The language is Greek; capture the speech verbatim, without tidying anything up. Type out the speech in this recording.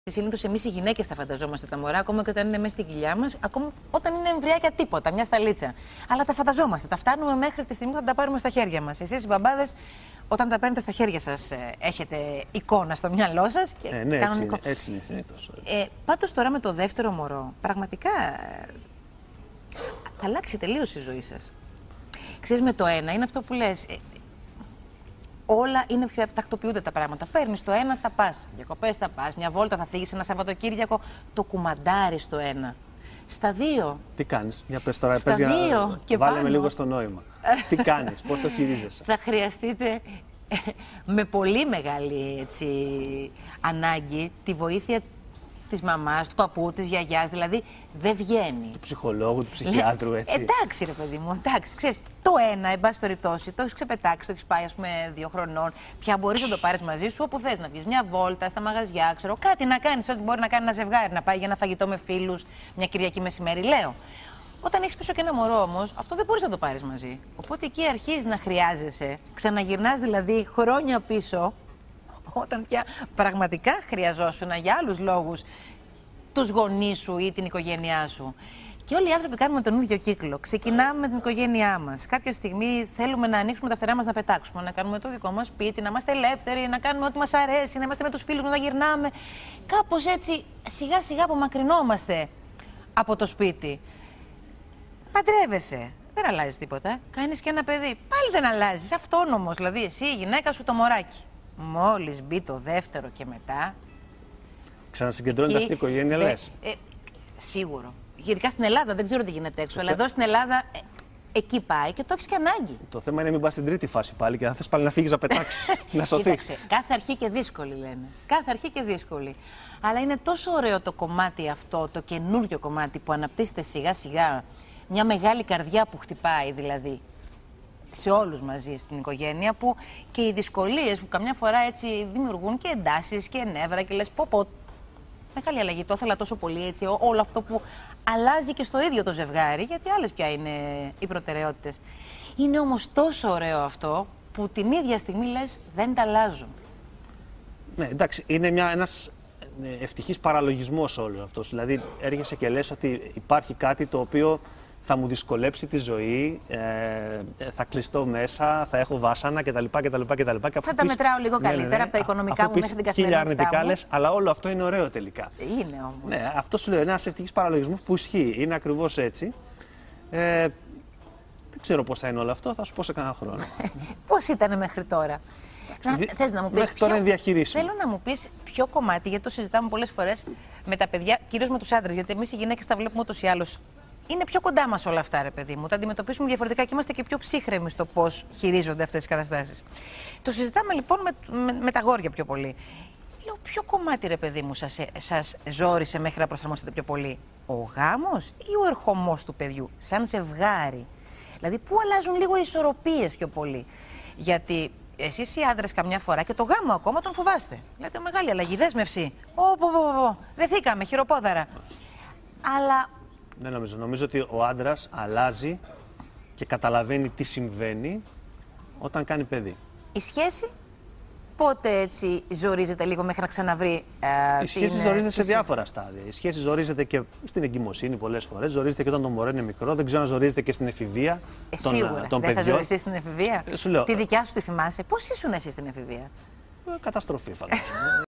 Συνήθως εμείς οι γυναίκες τα φανταζόμαστε τα μωρά, ακόμα και όταν είναι μέσα στην κοιλιά μας, ακόμα όταν είναι εμβριάκια τίποτα, μια σταλίτσα. Αλλά τα φανταζόμαστε, τα φτάνουμε μέχρι τη στιγμή που θα τα πάρουμε στα χέρια μας. Εσείς οι μπαμπάδες, όταν τα παίρνετε στα χέρια σας, έχετε εικόνα στο μυαλό σας. Και ε, ναι, έτσι είναι, έτσι είναι συνήθως. Ε, πάντως τώρα με το δεύτερο μωρό, πραγματικά θα αλλάξει τελείως η ζωή σας. Ξέρεις, με το ένα είναι αυτό που λες. Ε, όλα είναι πιο τακτοποιούνται τα πράγματα. Παίρνεις το ένα, θα πας. Διακοπές θα πας. Μια βόλτα θα φύγεις ένα Σαββατοκύριακο. Το κουμαντάρεις το ένα. Στα δύο. Τι κάνεις, για πες τώρα, Στα πες δύο για να και βάλουμε πάνω. λίγο στο νόημα. Τι κάνεις, πώς το χειρίζεσαι. Θα χρειαστείτε με πολύ μεγάλη έτσι, ανάγκη τη βοήθεια της μαμάς, του παππού, της γιαγιάς, δηλαδή δεν βγαίνει. Του ψυχολόγου, του ψυχιάτρου, έτσι. Ε, εντάξει ρε παιδί μου, εντάξει. Ξέρεις, το ένα, εν πάση περιπτώσει, το έχεις ξεπετάξει, το έχεις πάει ας πούμε δύο χρονών, πια μπορείς να το πάρεις μαζί σου όπου θες να βγεις. Μια βόλτα στα μαγαζιά, ξέρω, κάτι να κάνεις, ό,τι μπορεί να κάνει ένα ζευγάρι, να πάει για ένα φαγητό με φίλους, μια Κυριακή μεσημέρι, λέω. Όταν έχεις πίσω και ένα μωρό όμως, αυτό δεν μπορείς να το πάρεις μαζί. Οπότε εκεί αρχίζεις να χρειάζεσαι, ξαναγυρνάς δηλαδή χρόνια πίσω, όταν πια πραγματικά χρειαζόσουν για άλλους λόγους τους γονείς σου ή την οικογένειά σου. Και όλοι οι άνθρωποι κάνουμε τον ίδιο κύκλο. Ξεκινάμε με την οικογένειά μας. Κάποια στιγμή θέλουμε να ανοίξουμε τα φτερά μας να πετάξουμε, να κάνουμε το δικό μας σπίτι, να είμαστε ελεύθεροι, να κάνουμε ό,τι μας αρέσει, να είμαστε με τους φίλους μας, να γυρνάμε. Κάπως έτσι σιγά σιγά απομακρυνόμαστε από το σπίτι. Παντρεύεσαι. Δεν αλλάζει τίποτα. Κάνεις και ένα παιδί. Πάλι δεν αλλάζει. Αυτόνομος, δηλαδή εσύ, η γυναίκα σου, το μωράκι. Μόλις μπει το δεύτερο και μετά. Ξανασυγκεντρώνεται αυτή η οικογένεια, ε, λες. Ε, σίγουρο. Γενικά στην Ελλάδα δεν ξέρω τι γίνεται έξω, αλλά εδώ στην Ελλάδα ε, εκεί πάει και το έχεις και ανάγκη. Το θέμα είναι μην πας στην τρίτη φάση πάλι και θα θες πάλι να φύγεις να πετάξεις, να σωθείς. Κοίταξε, κάθε αρχή και δύσκολη λένε. Κάθε αρχή και δύσκολη. Αλλά είναι τόσο ωραίο το κομμάτι αυτό, το καινούριο κομμάτι που αναπτύσσεται σιγά σιγά. Μια μεγάλη καρδιά που χτυπάει δηλαδή. Σε όλους μαζί στην οικογένεια, που και οι δυσκολίες που καμιά φορά έτσι δημιουργούν και εντάσεις και νεύρα και λες πω πω, μεγάλη αλλαγή, το ήθελα τόσο πολύ έτσι, ό, όλο αυτό που αλλάζει και στο ίδιο το ζευγάρι, γιατί άλλες πια είναι οι προτεραιότητες. Είναι όμως τόσο ωραίο αυτό που την ίδια στιγμή λες δεν τα αλλάζω. Ναι, εντάξει, είναι μια, ένας ευτυχής παραλογισμός όλος αυτός, δηλαδή έρχεσαι και λες ότι υπάρχει κάτι το οποίο θα μου δυσκολέψει τη ζωή, ε, θα κλειστώ μέσα, θα έχω βάσανα κτλ. κτλ, κτλ. Θα τα μετράω λίγο ναι, καλύτερα ναι, ναι, από τα οικονομικά αφού μου μέσα την καθημερινότητά μου. Χίλια αρνητικά λες, αλλά όλο αυτό είναι ωραίο τελικά. Είναι όμως. Ναι, αυτό σου λέω, είναι ένας ευτυχής παραλογισμός που ισχύει, είναι ακριβώς έτσι. Ε, δεν ξέρω πώς θα είναι όλο αυτό, θα σου πω σε κανένα χρόνο. Πώς ήταν μέχρι τώρα. Να, θες να μου πεις μέχρι τώρα είναι διαχειρίσιμο. Θέλω να μου πεις ποιο κομμάτι, γιατί το συζητάμε πολλές φορές με τα παιδιά, κυρίως με τους άντρες, γιατί εμείς οι γυναίκες τα βλέπουμε ούτως ή άλλως. Είναι πιο κοντά μας όλα αυτά, ρε παιδί μου. Τα αντιμετωπίσουμε διαφορετικά και είμαστε και πιο ψύχρεμοι στο πώς χειρίζονται αυτές τις καταστάσεις. Το συζητάμε λοιπόν με, με, με τα αγόρια πιο πολύ. Λέω, ποιο κομμάτι, ρε παιδί μου, σας, σας ζόρισε μέχρι να προσαρμοστείτε πιο πολύ, ο γάμος ή ο ερχομός του παιδιού, σαν ζευγάρι? Δηλαδή, πού αλλάζουν λίγο οι ισορροπίες πιο πολύ? Γιατί εσείς οι άντρες καμιά φορά και το γάμο ακόμα τον φοβάστε. Λέτε, μεγάλη αλλαγή, δέσμευση. Ω, πω, πω, πω, δεθήκαμε, χειροπόδαρα. Αλλά. Δεν νομίζω. Νομίζω ότι ο άντρας αλλάζει και καταλαβαίνει τι συμβαίνει όταν κάνει παιδί. Η σχέση πότε έτσι ζορίζεται λίγο μέχρι να ξαναβρει. Ε, η σχέση την, ζορίζεται σε τη... διάφορα στάδια. Η σχέση ζορίζεται και στην εγκυμοσύνη πολλές φορές. Ζορίζεται και όταν το μωρό είναι μικρό. Δεν ξέρω αν ζορίζεται και στην εφηβεία ε, των, σίγουρα. των δεν παιδιών. Θα ζοριστεί στην εφηβεία. Ε, σου λέω, τη δικιά σου τη θυμάσαι? Πώς ήσουν εσύ στην εφηβεία? Ε, καταστροφή φαντάζομαι.